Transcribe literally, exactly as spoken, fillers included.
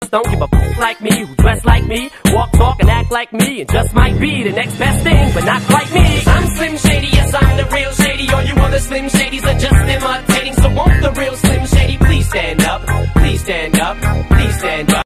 don't give a f like me, who dress like me, walk, talk, and act like me, and just might be the next best thing, but not quite me. I'm Slim Shady, yes, I'm the real Shady. All you other Slim Shadys are just imitating. So won't the real Slim Shady please stand up? Please stand up. Please stand up.